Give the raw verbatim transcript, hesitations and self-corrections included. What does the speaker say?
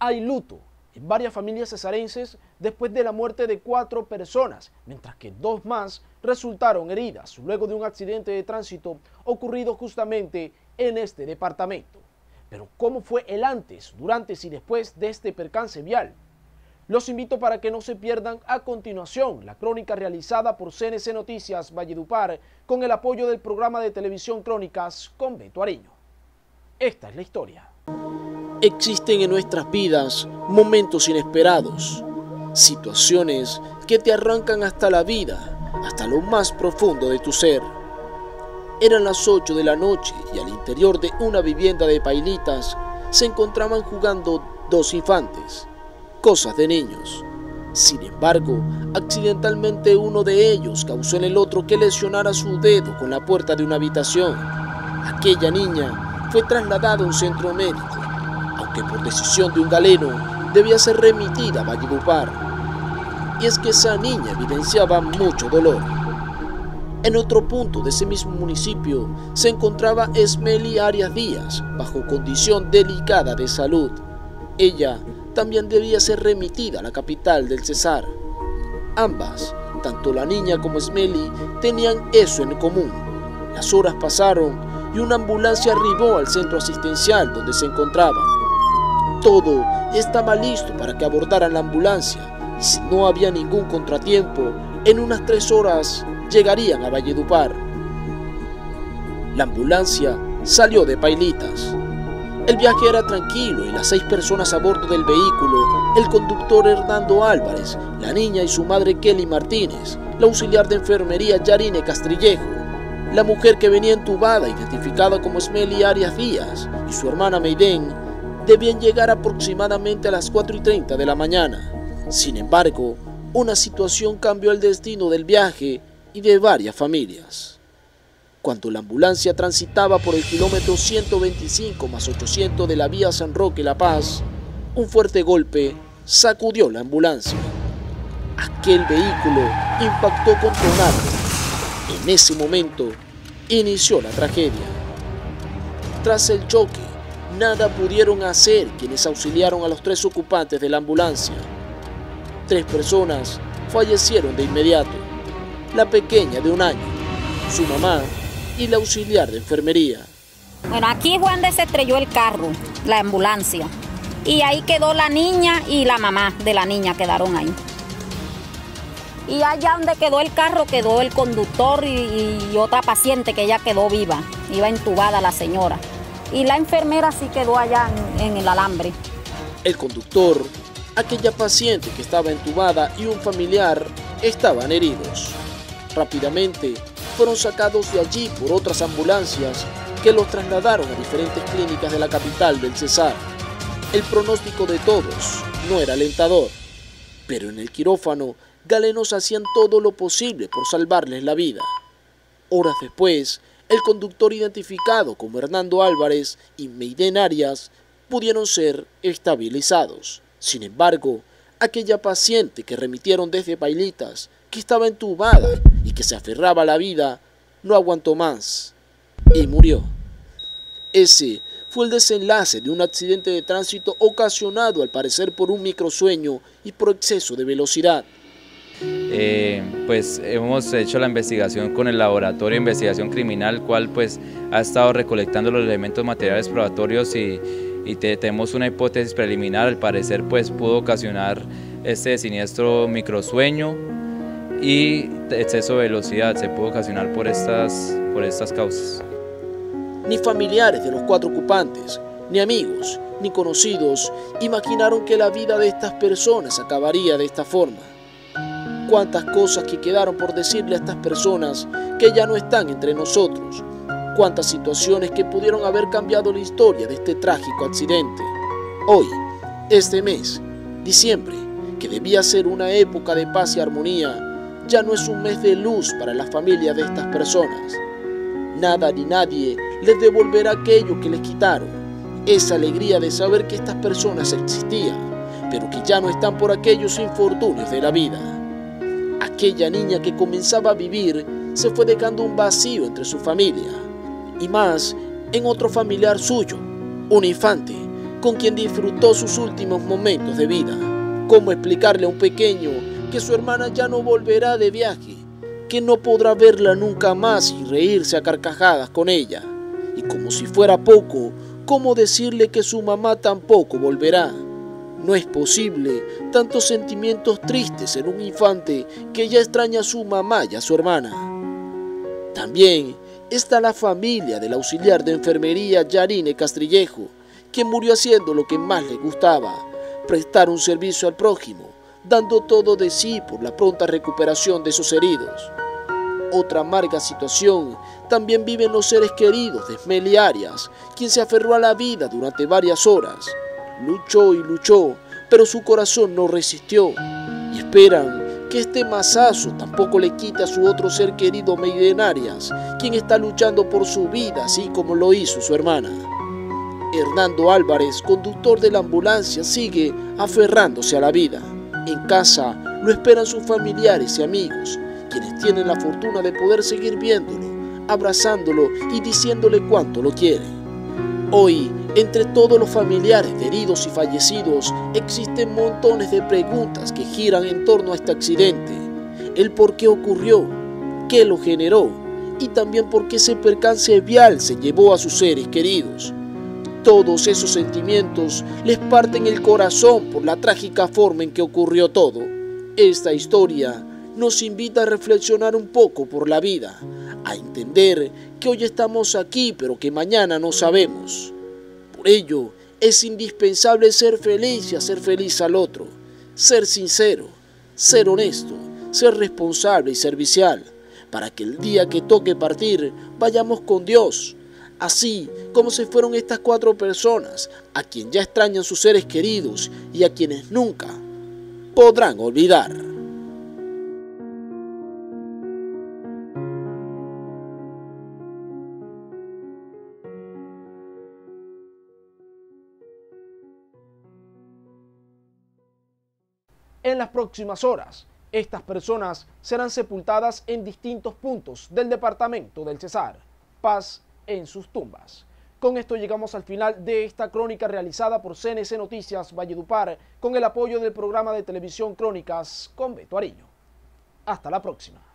Hay luto en varias familias cesarenses después de la muerte de cuatro personas, mientras que dos más resultaron heridas luego de un accidente de tránsito ocurrido justamente en este departamento. Pero ¿cómo fue el antes, durante y después de este percance vial? Los invito para que no se pierdan a continuación la crónica realizada por C N C Noticias Valledupar con el apoyo del programa de televisión Crónicas con Beto Ariño. Esta es la historia. Existen en nuestras vidas momentos inesperados, situaciones que te arrancan hasta la vida, hasta lo más profundo de tu ser. Eran las ocho de la noche y al interior de una vivienda de Pailitas se encontraban jugando dos infantes, cosas de niños. Sin embargo, accidentalmente uno de ellos causó en el otro que lesionara su dedo con la puerta de una habitación. Aquella niña fue trasladada a un centro médico, aunque por decisión de un galeno debía ser remitida a Valledupar. Y es que esa niña evidenciaba mucho dolor. En otro punto de ese mismo municipio se encontraba Esmeli Arias Díaz, bajo condición delicada de salud. Ella también debía ser remitida a la capital del Cesar. Ambas, tanto la niña como Esmeli, tenían eso en común. Las horas pasaron y una ambulancia arribó al centro asistencial donde se encontraban. Todo estaba listo para que abordaran la ambulancia y si no había ningún contratiempo, en unas tres horas llegarían a Valledupar. La ambulancia salió de Pailitas. El viaje era tranquilo y las seis personas a bordo del vehículo, el conductor Hernando Álvarez, la niña y su madre Kelly Martínez, la auxiliar de enfermería Yarine Castrillejo, la mujer que venía entubada, identificada como Esmeli Arias Díaz, y su hermana Meiden, debían llegar aproximadamente a las cuatro y treinta de la mañana. Sin embargo, una situación cambió el destino del viaje y de varias familias. Cuando la ambulancia transitaba por el kilómetro ciento veinticinco más ochocientos de la vía San Roque-La Paz, un fuerte golpe sacudió la ambulancia. Aquel vehículo impactó contra un árbol. En ese momento inició la tragedia. Tras el choque, nada pudieron hacer quienes auxiliaron a los tres ocupantes de la ambulancia. Tres personas fallecieron de inmediato: la pequeña de un año, su mamá y la auxiliar de enfermería. Bueno, aquí fue donde se estrelló el carro, la ambulancia, y ahí quedó la niña y la mamá de la niña quedaron ahí. Y allá donde quedó el carro quedó el conductor y, y otra paciente que ella quedó viva, iba entubada la señora. Y la enfermera sí quedó allá en, en el alambre. El conductor, aquella paciente que estaba entubada y un familiar estaban heridos. Rápidamente fueron sacados de allí por otras ambulancias que los trasladaron a diferentes clínicas de la capital del Cesar. El pronóstico de todos no era alentador, pero en el quirófano galenos hacían todo lo posible por salvarles la vida. Horas después, el conductor identificado como Hernando Álvarez y Meiden Arias pudieron ser estabilizados. Sin embargo, aquella paciente que remitieron desde Pailitas, que estaba entubada y que se aferraba a la vida, no aguantó más y murió. Ese fue el desenlace de un accidente de tránsito ocasionado al parecer por un microsueño y por exceso de velocidad. Eh, pues hemos hecho la investigación con el Laboratorio de Investigación Criminal, cual pues ha estado recolectando los elementos materiales probatorios y, y te, tenemos una hipótesis preliminar. Al parecer pues pudo ocasionar este siniestro microsueño y exceso de velocidad, se pudo ocasionar por estas, por estas causas. Ni familiares de los cuatro ocupantes, ni amigos, ni conocidos imaginaron que la vida de estas personas acabaría de esta forma. Cuántas cosas que quedaron por decirle a estas personas que ya no están entre nosotros. Cuántas situaciones que pudieron haber cambiado la historia de este trágico accidente. Hoy, este mes, diciembre, que debía ser una época de paz y armonía, ya no es un mes de luz para las familias de estas personas. Nada ni nadie les devolverá aquello que les quitaron, esa alegría de saber que estas personas existían, pero que ya no están por aquellos infortunios de la vida. Aquella niña que comenzaba a vivir se fue dejando un vacío entre su familia, y más en otro familiar suyo, un infante con quien disfrutó sus últimos momentos de vida. ¿Cómo explicarle a un pequeño que su hermana ya no volverá de viaje, que no podrá verla nunca más y reírse a carcajadas con ella? Y como si fuera poco, ¿cómo decirle que su mamá tampoco volverá? No es posible tantos sentimientos tristes en un infante que ya extraña a su mamá y a su hermana. También está la familia del auxiliar de enfermería Yarine Castrillejo, quien murió haciendo lo que más le gustaba, prestar un servicio al prójimo, dando todo de sí por la pronta recuperación de sus heridos. Otra amarga situación también viven los seres queridos de Esmeli Arias, quien se aferró a la vida durante varias horas. Luchó y luchó, pero su corazón no resistió, y esperan que este mazazo tampoco le quite a su otro ser querido Meiden Arias, quien está luchando por su vida así como lo hizo su hermana. Hernando Álvarez, conductor de la ambulancia, sigue aferrándose a la vida. En casa lo esperan sus familiares y amigos, quienes tienen la fortuna de poder seguir viéndolo, abrazándolo y diciéndole cuánto lo quieren. Hoy, entre todos los familiares de heridos y fallecidos, existen montones de preguntas que giran en torno a este accidente. El por qué ocurrió, qué lo generó y también por qué ese percance vial se llevó a sus seres queridos. Todos esos sentimientos les parten el corazón por la trágica forma en que ocurrió todo. Esta historia nos invita a reflexionar un poco por la vida, a entender que hoy estamos aquí pero que mañana no sabemos. Por ello, es indispensable ser feliz y hacer feliz al otro, ser sincero, ser honesto, ser responsable y servicial, para que el día que toque partir vayamos con Dios, así como se fueron estas cuatro personas, a quien ya extrañan sus seres queridos y a quienes nunca podrán olvidar. En las próximas horas, estas personas serán sepultadas en distintos puntos del departamento del Cesar. Paz en sus tumbas. Con esto llegamos al final de esta crónica realizada por C N C Noticias Valledupar con el apoyo del programa de televisión Crónicas con Beto Ariño. Hasta la próxima.